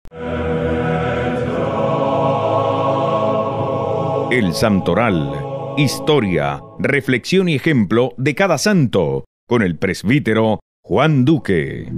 El Santoral, historia, reflexión y ejemplo de cada santo, con el presbítero Juan Duque.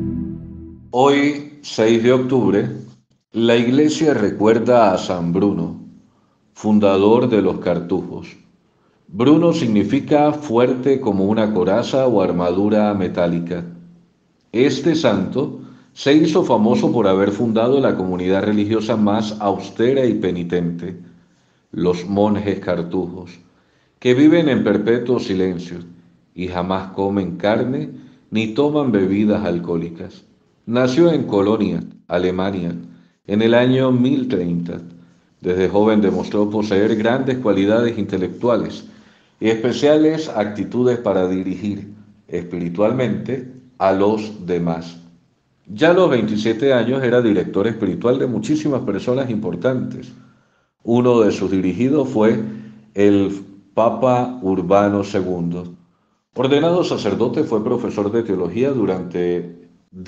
Hoy, 6 de octubre, la Iglesia recuerda a San Bruno, fundador de los cartujos. Bruno significa fuerte como una coraza o armadura metálica. Este santo se hizo famoso por haber fundado la comunidad religiosa más austera y penitente, los monjes cartujos, que viven en perpetuo silencio y jamás comen carne ni toman bebidas alcohólicas. Nació en Colonia, Alemania, en el año 1030. Desde joven demostró poseer grandes cualidades intelectuales y especiales actitudes para dirigir espiritualmente a los demás. Ya a los 27 años era director espiritual de muchísimas personas importantes. Uno de sus dirigidos fue el Papa Urbano II. Ordenado sacerdote, fue profesor de teología durante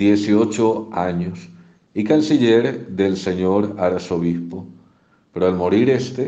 18 años y canciller del señor arzobispo. Pero al morir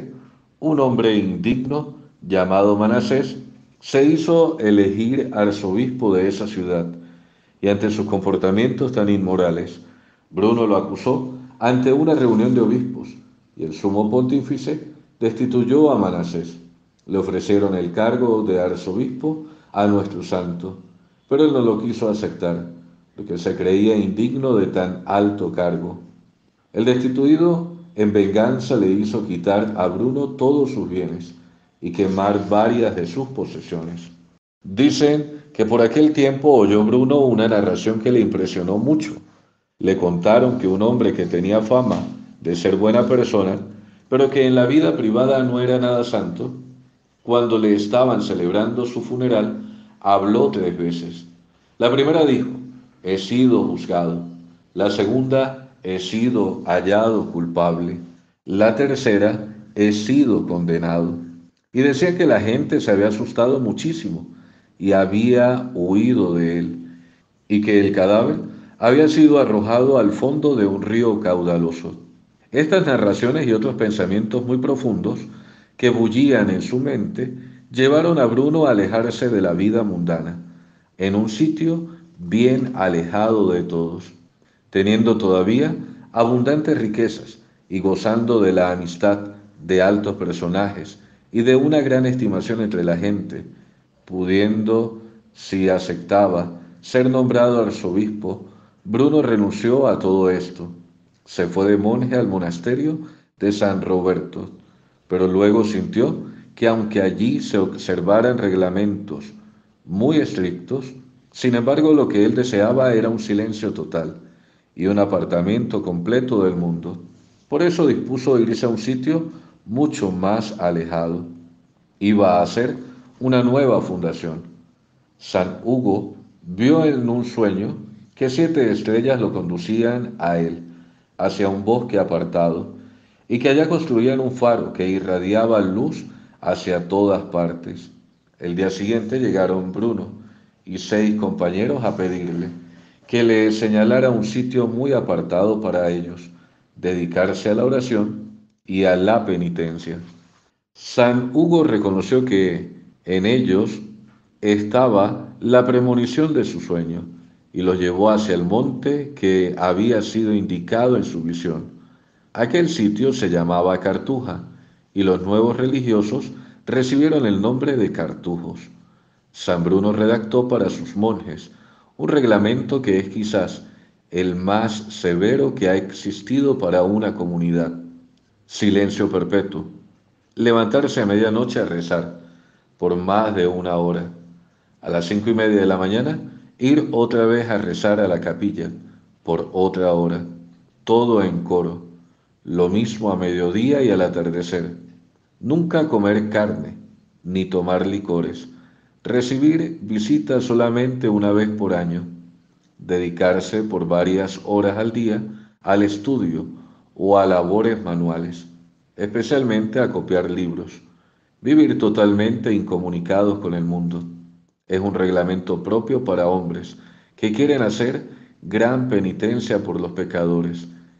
un hombre indigno llamado Manasés se hizo elegir arzobispo de esa ciudad, y ante sus comportamientos tan inmorales, Bruno lo acusó ante una reunión de obispos, y el sumo pontífice destituyó a Manasés. Le ofrecieron el cargo de arzobispo a nuestro santo, pero él no lo quiso aceptar, porque se creía indigno de tan alto cargo. El destituido, en venganza, le hizo quitar a Bruno todos sus bienes y quemar varias de sus posesiones. Dicen que por aquel tiempo oyó Bruno una narración que le impresionó mucho. Le contaron que un hombre que tenía fama de ser buena persona, pero que en la vida privada no era nada santo, cuando le estaban celebrando su funeral, habló 3 veces. La primera dijo: he sido juzgado. La segunda: he sido hallado culpable. La tercera: he sido condenado. Y decía que la gente se había asustado muchísimo y había huido de él, y que el cadáver había sido arrojado al fondo de un río caudaloso. Estas narraciones y otros pensamientos muy profundos que bullían en su mente llevaron a Bruno a alejarse de la vida mundana, en un sitio bien alejado de todos, teniendo todavía abundantes riquezas y gozando de la amistad de altos personajes y de una gran estimación entre la gente, pudiendo, si aceptaba, ser nombrado arzobispo. Bruno renunció a todo esto. Se fue de monje al monasterio de San Roberto, pero luego sintió que aunque allí se observaran reglamentos muy estrictos, sin embargo lo que él deseaba era un silencio total y un apartamiento completo del mundo. Por eso dispuso irse a un sitio mucho más alejado. Iba a hacer una nueva fundación. San Hugo vio en un sueño que 7 estrellas lo conducían a él, hacia un bosque apartado, y que allá construían un faro que irradiaba luz hacia todas partes. El día siguiente llegaron Bruno y 6 compañeros a pedirle que le señalara un sitio muy apartado para ellos, dedicarse a la oración y a la penitencia. San Hugo reconoció que en ellos estaba la premonición de su sueño y los llevó hacia el monte que había sido indicado en su visión. Aquel sitio se llamaba Cartuja y los nuevos religiosos recibieron el nombre de cartujos. San Bruno redactó para sus monjes un reglamento que es quizás el más severo que ha existido para una comunidad: silencio perpetuo, levantarse a medianoche a rezar por más de 1 hora, a las 5:30 de la mañana ir otra vez a rezar a la capilla por otra hora, todo en coro, lo mismo a mediodía y al atardecer. Nunca comer carne, ni tomar licores, recibir visitas solamente una vez por año, dedicarse por varias horas al día al estudio o a labores manuales, especialmente a copiar libros, vivir totalmente incomunicados con el mundo. Es un reglamento propio para hombres que quieren hacer gran penitencia por los pecadores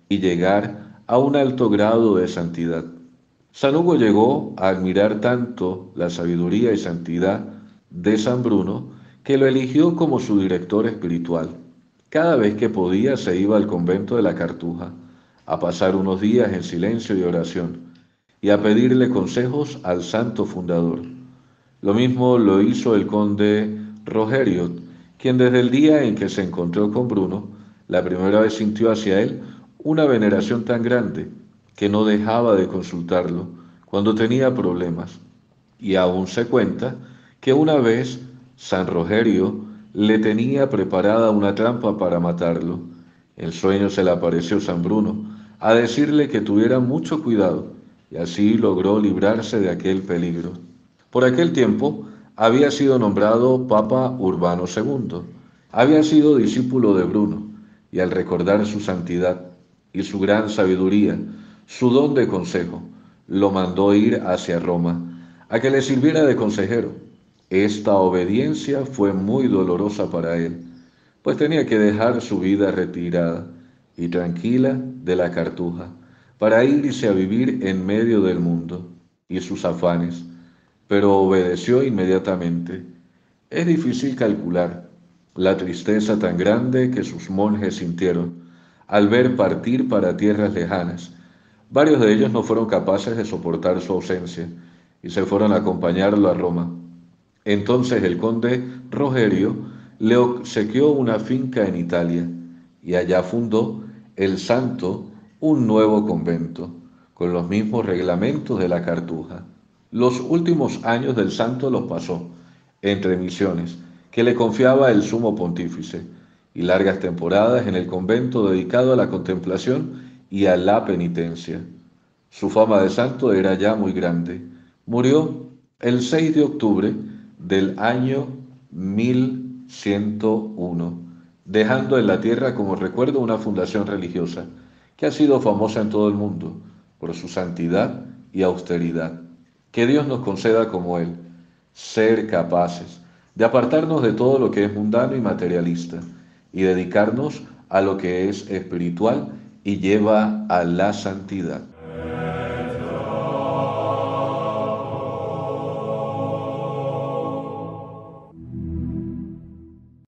y llegar a un alto grado de santidad. San Hugo llegó a admirar tanto la sabiduría y santidad de San Bruno que lo eligió como su director espiritual. Cada vez que podía se iba al convento de la Cartuja a pasar unos días en silencio y oración y a pedirle consejos al santo fundador. Lo mismo lo hizo el conde Rogerio, quien desde el día en que se encontró con Bruno, la primera vez sintió hacia él una veneración tan grande que no dejaba de consultarlo cuando tenía problemas. Y aún se cuenta que una vez San Rogerio le tenía preparada una trampa para matarlo. En sueño se le apareció San Bruno a decirle que tuviera mucho cuidado y así logró librarse de aquel peligro. Por aquel tiempo había sido nombrado Papa Urbano II. Había sido discípulo de Bruno y al recordar su santidad y su gran sabiduría, su don de consejo, lo mandó ir hacia Roma a que le sirviera de consejero. Esta obediencia fue muy dolorosa para él, pues tenía que dejar su vida retirada y tranquila de la Cartuja para irse a vivir en medio del mundo y sus afanes, pero obedeció inmediatamente. Es difícil calcular la tristeza tan grande que sus monjes sintieron al ver partir para tierras lejanas. Varios de ellos no fueron capaces de soportar su ausencia y se fueron a acompañarlo a Roma. Entonces el conde Rogerio le obsequió una finca en Italia y allá fundó el santo un nuevo convento con los mismos reglamentos de la Cartuja. Los últimos años del santo los pasó entre misiones que le confiaba el sumo pontífice y largas temporadas en el convento dedicado a la contemplación y a la penitencia. Su fama de santo era ya muy grande. Murió el 6 de octubre del año 1101, dejando en la tierra como recuerdo una fundación religiosa que ha sido famosa en todo el mundo por su santidad y austeridad. Que Dios nos conceda como Él, ser capaces de apartarnos de todo lo que es mundano y materialista y dedicarnos a lo que es espiritual y lleva a la santidad.